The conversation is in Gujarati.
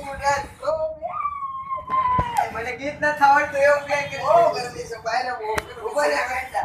મને ગીત ન આવડતું એવું પ્લાન કરી. ઓ ગરમી છે બહાર ઉભો રહે.